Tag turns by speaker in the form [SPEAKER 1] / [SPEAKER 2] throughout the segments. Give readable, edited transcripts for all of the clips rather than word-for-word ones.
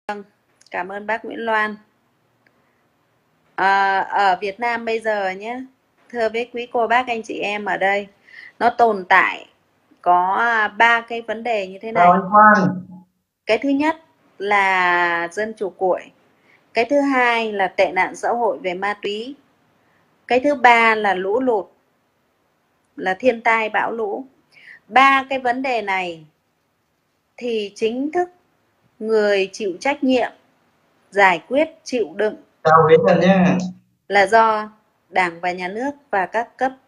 [SPEAKER 1] Vâng, cảm ơn bác Nguyễn Loan. Ở Việt Nam bây giờ nhé, thưa với quý cô bác anh chị em ở đây, nó tồn tại có 3 cái vấn đề như thế này. Cái thứ nhất là dân chủ cuội, cái thứ hai là tệ nạn xã hội về ma túy, cái thứ ba là lũ lụt, là thiên tai bão lũ. 3 cái vấn đề này thì chính thức người chịu trách nhiệm giải quyết, chịu đựng là do Đảng và Nhà nước và các cấp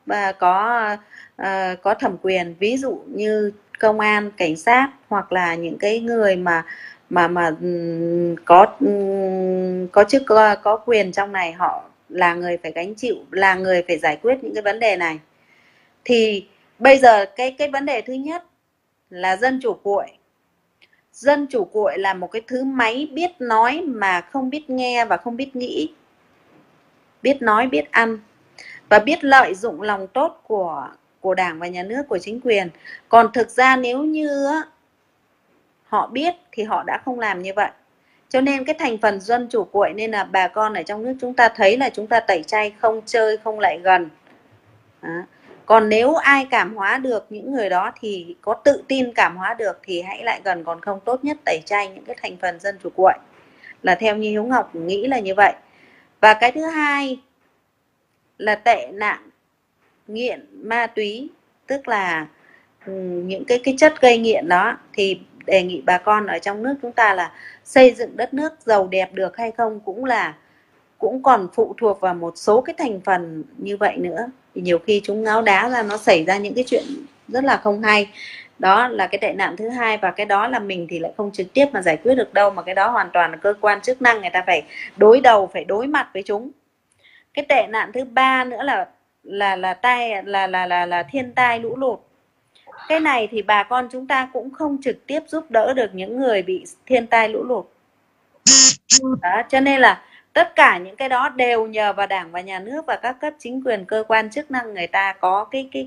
[SPEAKER 1] có thẩm quyền, ví dụ như công an, cảnh sát, hoặc là những cái người mà có chức có quyền trong này, họ là người phải gánh chịu, là người phải giải quyết những cái vấn đề này. Thì bây giờ cái vấn đề thứ nhất là dân chủ cuội. Dân chủ cuội là một cái thứ máy biết nói mà không biết nghe và không biết nghĩ, biết nói, biết ăn và biết lợi dụng lòng tốt của Đảng và Nhà nước, của chính quyền. Còn thực ra nếu như họ biết thì họ đã không làm như vậy. Cho nên cái thành phần dân chủ cuội nên là bà con ở trong nước chúng ta thấy là chúng ta tẩy chay, không chơi, không lại gần. Đó. Còn nếu ai cảm hóa được những người đó thì có tự tin cảm hóa được thì hãy lại gần, còn không tốt nhất tẩy chay những cái thành phần dân chủ cuội, là theo như Hiếu Ngọc nghĩ là như vậy. Và cái thứ hai là tệ nạn nghiện ma túy, tức là những cái chất gây nghiện đó, thì đề nghị bà con ở trong nước chúng ta là xây dựng đất nước giàu đẹp được hay không cũng còn phụ thuộc vào một số cái thành phần như vậy nữa. Thì nhiều khi chúng ngáo đá ra, nó xảy ra những cái chuyện rất là không hay. Đó là cái tệ nạn thứ hai, và cái đó là mình thì lại không trực tiếp mà giải quyết được đâu, mà cái đó hoàn toàn là cơ quan chức năng người ta phải đối đầu, phải đối mặt với chúng. Cái tệ nạn thứ ba nữa là thiên tai lũ lụt. Cái này thì bà con chúng ta cũng không trực tiếp giúp đỡ được những người bị thiên tai lũ lụt. Đó, cho nên là tất cả những cái đó đều nhờ vào Đảng và Nhà nước và các cấp chính quyền, cơ quan chức năng, người ta có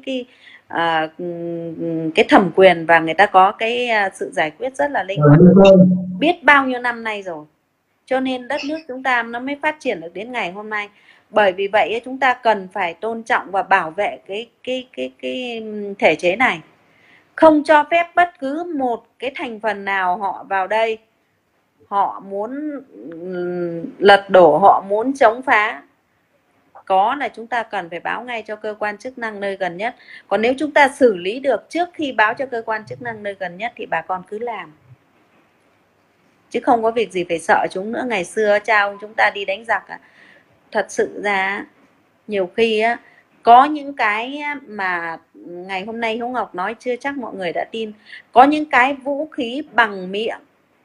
[SPEAKER 1] cái thẩm quyền và người ta có cái sự giải quyết rất là linh hoạt, biết bao nhiêu năm nay rồi. Cho nên đất nước chúng ta nó mới phát triển được đến ngày hôm nay. Bởi vì vậy chúng ta cần phải tôn trọng và bảo vệ cái thể chế này, không cho phép bất cứ một cái thành phần nào họ vào đây, họ muốn lật đổ, họ muốn chống phá, có là chúng ta cần phải báo ngay cho cơ quan chức năng nơi gần nhất. Còn nếu chúng ta xử lý được trước khi báo cho cơ quan chức năng nơi gần nhất thì bà con cứ làm, chứ không có việc gì phải sợ chúng nữa. Ngày xưa cha ông chúng ta đi đánh giặc, thật sự ra nhiều khi có những cái mà ngày hôm nay Hiếu Ngọc nói chưa chắc mọi người đã tin. Có những cái vũ khí bằng miệng,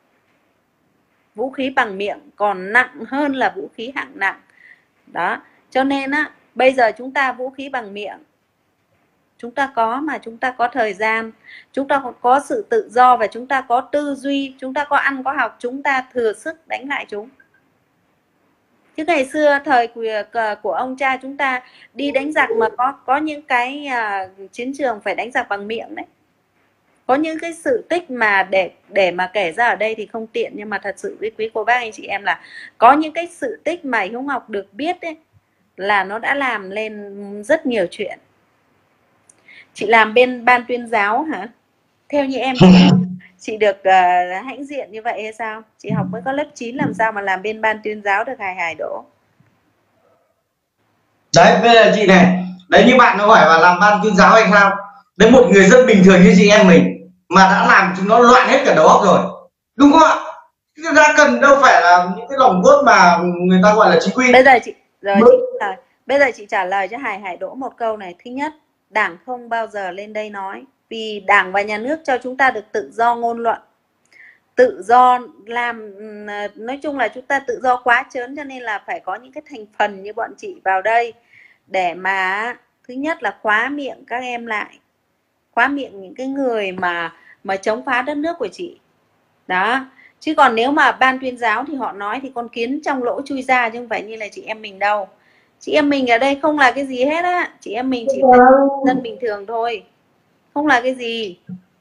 [SPEAKER 1] vũ khí bằng miệng còn nặng hơn là vũ khí hạng nặng. Đó, cho nên bây giờ chúng ta vũ khí bằng miệng chúng ta có, mà chúng ta có thời gian, chúng ta có sự tự do và chúng ta có tư duy, chúng ta có ăn có học, chúng ta thừa sức đánh lại chúng. Chứ ngày xưa thời của ông cha chúng ta đi đánh giặc mà có những cái chiến trường phải đánh giặc bằng miệng đấy. Có những cái sự tích mà để mà kể ra ở đây thì không tiện, nhưng mà thật sự với quý cô bác anh chị em là có những cái sự tích mà Hiếu Ngọc được biết ấy, là nó đã làm lên rất nhiều chuyện. Chị làm bên ban tuyên giáo hả? Theo như em chị được hãnh diện như vậy hay sao? Chị học mới có lớp 9 làm sao mà làm bên ban tuyên giáo được hài Đỗ?
[SPEAKER 2] Đấy, bây giờ chị này, đấy như bạn nó hỏi là làm ban tuyên giáo hay sao? Đấy, một người dân bình thường như chị em mình mà đã làm chúng nó loạn hết cả đầu óc rồi, đúng không ạ? Chúng ta cần đâu phải là những cái lòng cốt mà người ta gọi là chính quy.
[SPEAKER 1] Bây giờ chị trả lời cho Hải Đỗ một câu này. Thứ nhất, Đảng không bao giờ lên đây nói, vì Đảng và Nhà nước cho chúng ta được tự do ngôn luận, tự do làm, nói chung là chúng ta tự do quá trớn, cho nên là phải có những cái thành phần như bọn chị vào đây để mà thứ nhất là khóa miệng các em lại, khóa miệng những cái người mà chống phá đất nước của chị. Đó, chứ còn nếu mà ban tuyên giáo thì họ nói thì con kiến trong lỗ chui ra, chứ không phải như là chị em mình đâu. Chị em mình ở đây không là cái gì hết á, chị em mình chỉ là dân bình thường thôi, không là cái gì.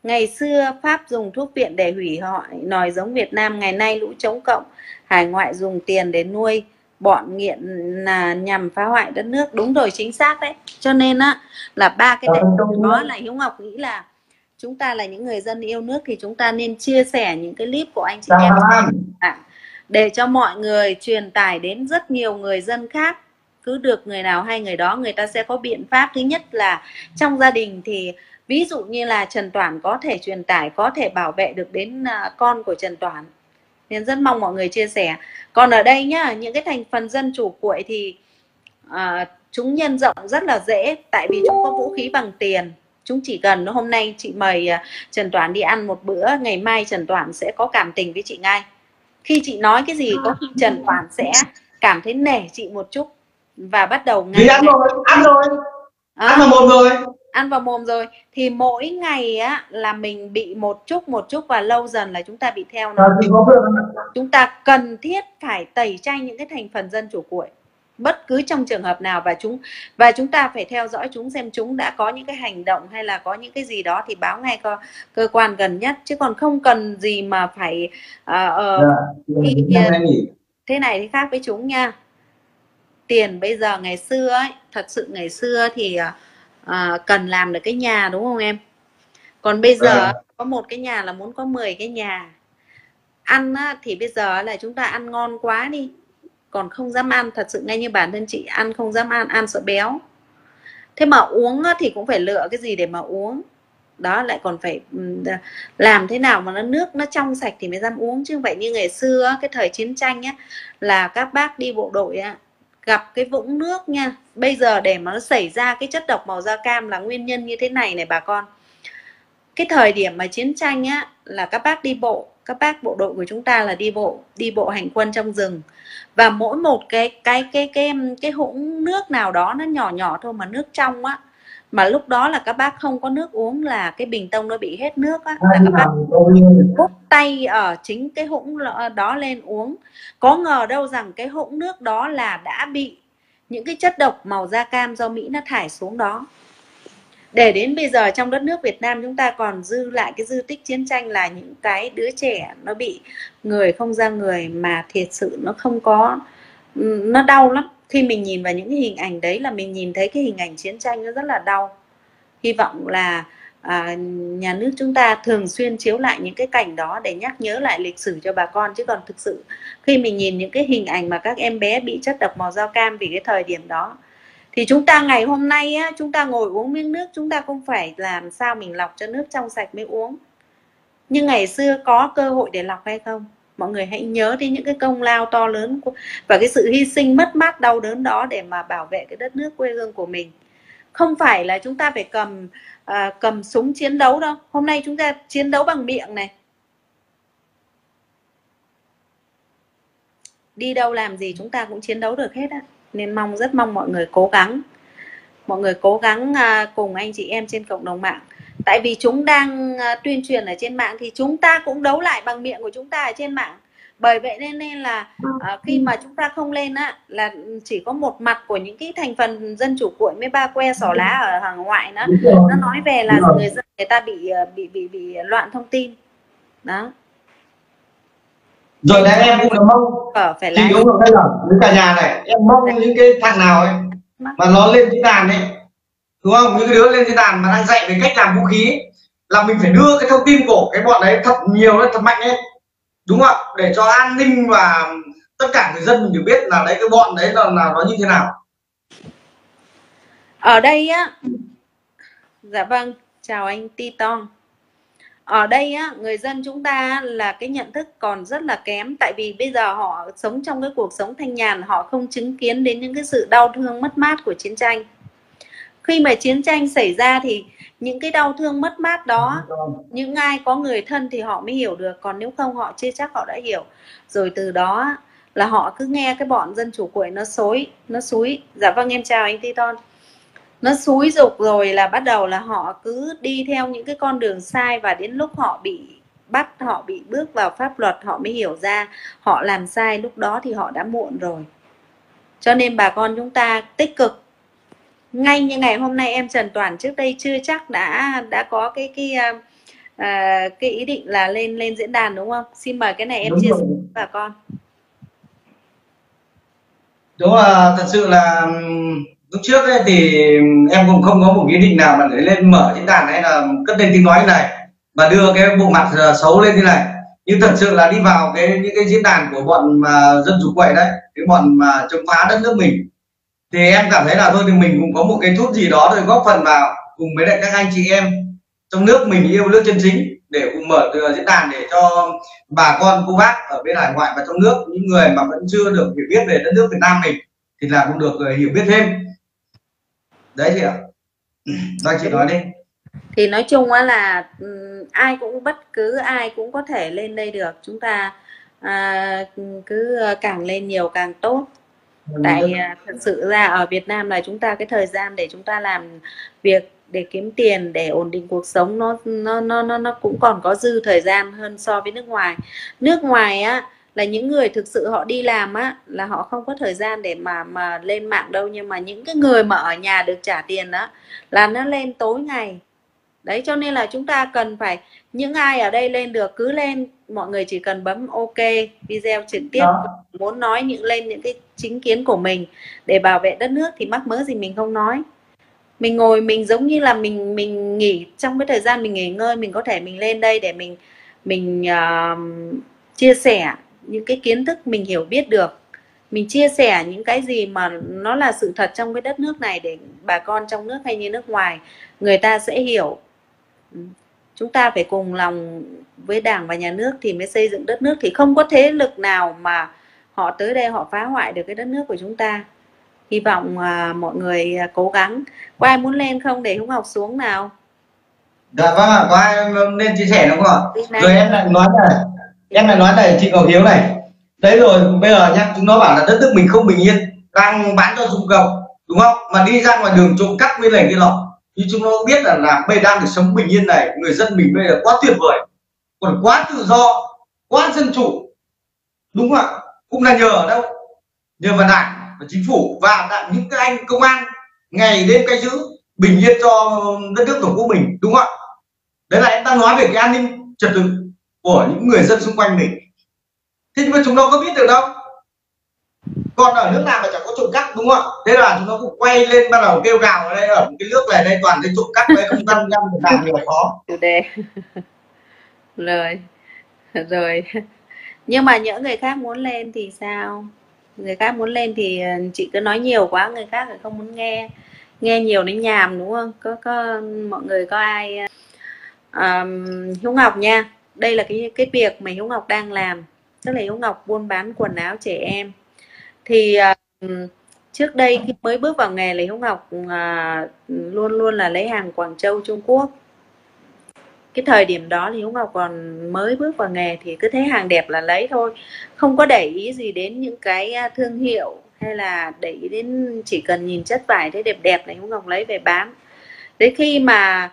[SPEAKER 1] Ngày xưa Pháp dùng thuốc viện để hủy hoại nòi giống Việt Nam, ngày nay lũ chống cộng hải ngoại dùng tiền để nuôi bọn nghiện là nhằm phá hoại đất nước. Đúng rồi, chính xác đấy. Cho nên á là ba cái đó là Hiếu Ngọc nghĩ là chúng ta là những người dân yêu nước thì chúng ta nên chia sẻ những cái clip của anh chị em để cho mọi người truyền tải đến rất nhiều người dân khác. Cứ được người nào hay người đó, người ta sẽ có biện pháp. Thứ nhất là trong gia đình thì ví dụ như là Trần Toản có thể truyền tải, có thể bảo vệ được đến con của Trần Toản, nên rất mong mọi người chia sẻ. Còn ở đây nhá, những cái thành phần dân chủ cuội thì chúng nhân rộng rất là dễ, tại vì chúng có vũ khí bằng tiền. Chúng chỉ cần hôm nay chị mời Trần Toản đi ăn một bữa, ngày mai Trần Toản sẽ có cảm tình với chị ngay. Khi chị nói cái gì có khi Trần Toản sẽ cảm thấy nể chị một chút và bắt đầu
[SPEAKER 2] ngay ăn vào mồm rồi.
[SPEAKER 1] Ăn vào mồm rồi thì mỗi ngày á là mình bị một chút và lâu dần là chúng ta bị theo nó. Chúng ta cần thiết phải tẩy chay những cái thành phần dân chủ cuội bất cứ trong trường hợp nào, và chúng ta phải theo dõi chúng xem chúng đã có những cái hành động hay là có những cái gì đó thì báo ngay cơ quan gần nhất, chứ còn không cần gì mà phải thế này thì khác với chúng nha. Tiền bây giờ ngày xưa ấy, thật sự ngày xưa thì cần làm được cái nhà, đúng không em? Còn bây giờ có một cái nhà là muốn có 10 cái nhà. Ăn á, thì bây giờ là chúng ta ăn ngon quá đi, còn không dám ăn. Thật sự ngay như bản thân chị ăn không dám ăn sợ béo. Thế mà uống á, thì cũng phải lựa cái gì để mà uống. Đó, lại còn phải làm thế nào mà nước nó trong sạch thì mới dám uống. Chứ không phải như ngày xưa cái thời chiến tranh á, là các bác đi bộ đội á, gặp cái vũng nước nha. Bây giờ để mà nó xảy ra cái chất độc màu da cam là nguyên nhân như thế này này bà con. Cái thời điểm mà chiến tranh á là các bác đi bộ, các bác bộ đội của chúng ta là đi bộ hành quân trong rừng, và mỗi một cái hũng nước nào đó nó nhỏ nhỏ thôi mà nước trong á, mà lúc đó là các bác không có nước uống, là cái bình tông nó bị hết nước á, là các bác hút tay ở chính cái hũng đó lên uống. Có ngờ đâu rằng cái hũng nước đó là đã bị những cái chất độc màu da cam do Mỹ nó thải xuống đó. Để đến bây giờ trong đất nước Việt Nam chúng ta còn dư lại cái dư tích chiến tranh là những cái đứa trẻ nó bị người không ra người, mà thiệt sự nó không có, nó đau lắm. Khi mình nhìn vào những cái hình ảnh đấy là mình nhìn thấy cái hình ảnh chiến tranh nó rất là đau. Hy vọng là nhà nước chúng ta thường xuyên chiếu lại những cái cảnh đó để nhắc nhớ lại lịch sử cho bà con. Chứ còn thực sự khi mình nhìn những cái hình ảnh mà các em bé bị chất độc màu da cam vì cái thời điểm đó, thì chúng ta ngày hôm nay á, chúng ta ngồi uống miếng nước, chúng ta không phải làm sao mình lọc cho nước trong sạch mới uống. Nhưng ngày xưa có cơ hội để lọc hay không? Mọi người hãy nhớ đến những cái công lao to lớn và cái sự hy sinh mất mát đau đớn đó để mà bảo vệ cái đất nước quê hương của mình. Không phải là chúng ta phải cầm súng chiến đấu đâu. Hôm nay chúng ta chiến đấu bằng miệng này. Đi đâu làm gì chúng ta cũng chiến đấu được hết á. Nên rất mong mọi người cố gắng. Mọi người cố gắng cùng anh chị em trên cộng đồng mạng. Tại vì chúng đang tuyên truyền ở trên mạng thì chúng ta cũng đấu lại bằng miệng của chúng ta ở trên mạng. Bởi vậy nên là khi mà chúng ta không lên á, là chỉ có một mặt của những cái thành phần dân chủ cuội mới ba que xỏ lá ở hàng ngoại nữa. Nó nói về là người dân người ta bị loạn thông tin. Đó.
[SPEAKER 2] Rồi là em cũng mong chị đúng rồi, với cả nhà này, em mong những cái thằng nào ấy mà nó lên diễn đàn ấy, đúng không, những cái đứa lên diễn đàn mà đang dạy về cách làm vũ khí ấy, là mình phải đưa cái thông tin của cái bọn đấy thật nhiều lên, thật mạnh lên, đúng không ạ, để cho an ninh và tất cả người dân đều biết là đấy cái bọn đấy là nó như thế nào.
[SPEAKER 1] Ở đây á, dạ vâng, chào anh Titon. Ở đây á, người dân chúng ta là cái nhận thức còn rất là kém. Tại vì bây giờ họ sống trong cái cuộc sống thanh nhàn, họ không chứng kiến đến những cái sự đau thương mất mát của chiến tranh. Khi mà chiến tranh xảy ra thì những cái đau thương mất mát đó, những ai có người thân thì họ mới hiểu được. Còn nếu không họ chưa chắc họ đã hiểu. Rồi từ đó là họ cứ nghe cái bọn dân chủ cuội nó xúi. Dạ vâng, em chào anh Titon. Nó xúi dục rồi là bắt đầu là họ cứ đi theo những cái con đường sai, và đến lúc họ bị bắt, họ bị bước vào pháp luật, họ mới hiểu ra họ làm sai, lúc đó thì họ đã muộn rồi. Cho nên bà con chúng ta tích cực. Ngay như ngày hôm nay em Trần Toản trước đây chưa chắc đã có cái ý định là lên lên diễn đàn đúng không? Xin mời cái này em
[SPEAKER 2] Đúng
[SPEAKER 1] chia
[SPEAKER 2] rồi.
[SPEAKER 1] sẻ với bà con.
[SPEAKER 2] Đúng là thật sự là lúc trước ấy thì em cũng không có một ý định nào mà để lên mở diễn đàn hay là cất lên tiếng nói như này và đưa cái bộ mặt xấu lên như này, nhưng thật sự là đi vào những cái diễn đàn của bọn mà dân chủ quậy đấy, cái bọn mà chống phá đất nước mình, thì em cảm thấy là thôi thì mình cũng có một cái chút gì đó rồi góp phần vào cùng với lại các anh chị em trong nước mình yêu nước chân chính để cùng mở diễn đàn để cho bà con cô bác ở bên hải ngoại và trong nước, những người mà vẫn chưa được hiểu biết về đất nước Việt Nam mình thì là cũng được hiểu biết thêm. Đấy chị ạ. Rồi chị nói đi.
[SPEAKER 1] Thì nói chung á là ai cũng, bất cứ ai cũng có thể lên đây được. Chúng ta cứ càng lên nhiều càng tốt. Tại thật sự ra ở Việt Nam là chúng ta cái thời gian để chúng ta làm việc để kiếm tiền, để ổn định cuộc sống, nó cũng còn có dư thời gian hơn so với nước ngoài. Nước ngoài á là những người thực sự họ đi làm á là họ không có thời gian để mà lên mạng đâu, nhưng mà những cái người mà ở nhà được trả tiền đó là nó lên tối ngày. Đấy, cho nên là chúng ta cần phải, những ai ở đây lên được cứ lên, mọi người chỉ cần bấm ok video trực tiếp đó. Muốn nói lên những cái chính kiến của mình để bảo vệ đất nước thì mắc mớ gì mình không nói. Mình ngồi mình giống như là mình nghỉ, trong cái thời gian mình nghỉ ngơi mình có thể mình lên đây để mình chia sẻ những cái kiến thức mình hiểu biết được, mình chia sẻ những cái gì mà nó là sự thật trong cái đất nước này để bà con trong nước hay như nước ngoài người ta sẽ hiểu. Chúng ta phải cùng lòng với Đảng và Nhà nước thì mới xây dựng đất nước, thì không có thế lực nào mà họ tới đây họ phá hoại được cái đất nước của chúng ta. Hy vọng mọi người cố gắng. Có ai muốn lên không để Hữu Ngọc xuống nào?
[SPEAKER 2] Dạ vâng ạ, có ai nên chia sẻ đúng không ạ? Rồi em lại nói này chị Ngọc Hiếu này. Đấy rồi bây giờ nhá, chúng nó bảo là đất nước mình không bình yên, đang bán cho Trung Cộng đúng không? Mà đi ra ngoài đường trộm cắp với này kia nọ. Thì chúng nó biết là bây đang được sống bình yên này, người dân mình bây giờ quá tuyệt vời, còn quá tự do, quá dân chủ, đúng không ạ? Cũng là nhờ ở đâu? Nhờ vào Đảng và chính phủ và những cái anh công an ngày đêm canh giữ bình yên cho đất nước tổ quốc mình, đúng không ạ? Đấy là em đang nói về cái an ninh trật tự của những người dân xung quanh mình. Thế nhưng mà chúng nó có biết được đâu, còn ở nước nào mà chẳng có trộm cắp, đúng không ạ? Thế là chúng nó cũng quay lên bắt đầu kêu gào ở đây, ở cái nước này đây toàn thấy trộm cắp đấy, không căn ngăn được làm nhiều khó
[SPEAKER 1] chủ đề rồi rồi. Nhưng mà những người khác muốn lên thì sao? Người khác muốn lên thì chị cứ nói nhiều quá người khác lại không muốn nghe, nghe nhiều đến nhàm đúng không? Có mọi người có ai Hiếu Ngọc nha, đây là cái việc mà Hiếu Ngọc đang làm, tức là Hiếu Ngọc buôn bán quần áo trẻ em. Thì trước đây khi mới bước vào nghề là Hiếu Ngọc luôn luôn là lấy hàng Quảng Châu, Trung Quốc. Cái thời điểm đó thì Hiếu Ngọc còn mới bước vào nghề thì cứ thấy hàng đẹp là lấy thôi, không có để ý gì đến những cái thương hiệu hay là để ý đến, chỉ cần nhìn chất vải thấy đẹp đẹp là Hiếu Ngọc lấy về bán. Đến khi mà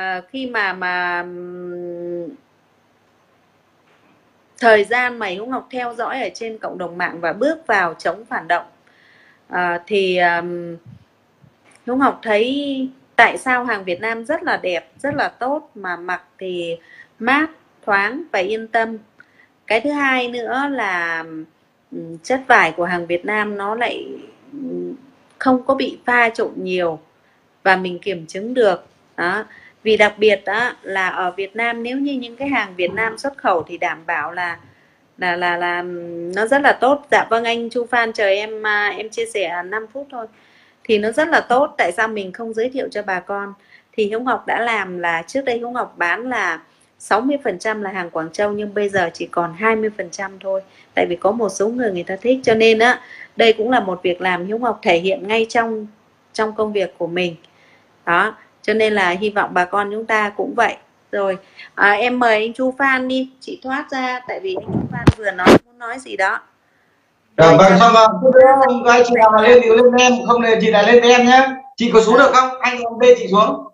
[SPEAKER 1] thời gian mà Hiếu Ngọc theo dõi ở trên cộng đồng mạng và bước vào chống phản động thì Hiếu Ngọc thấy tại sao hàng Việt Nam rất là đẹp, rất là tốt, mà mặc thì mát, thoáng và yên tâm. Cái thứ hai nữa là chất vải của hàng Việt Nam nó lại không có bị pha trộn nhiều và mình kiểm chứng được đó. Vì đặc biệt đó là ở Việt Nam, nếu như những cái hàng Việt Nam xuất khẩu thì đảm bảo là nó rất là tốt. Dạ vâng anh Chu Phan, chờ em chia sẻ 5 phút thôi. Thì nó rất là tốt. Tại sao mình không giới thiệu cho bà con? Thì Hiếu Ngọc đã làm là trước đây Hiếu Ngọc bán là 60% là hàng Quảng Châu, nhưng bây giờ chỉ còn 20% thôi. Tại vì có một số người ta thích, cho nên á đây cũng là một việc làm Hiếu Ngọc thể hiện ngay trong công việc của mình. Đó, cho nên là hy vọng bà con chúng ta cũng vậy. Rồi, em mời anh Chu Phan đi, chị thoát ra tại vì anh Chu Phan vừa muốn nói gì đó.
[SPEAKER 2] Vâng, xong rồi, anh chị nào mà lên thì lên em, không thì chị lại lên em nhé. Chị có xuống được không? Anh bê chị xuống.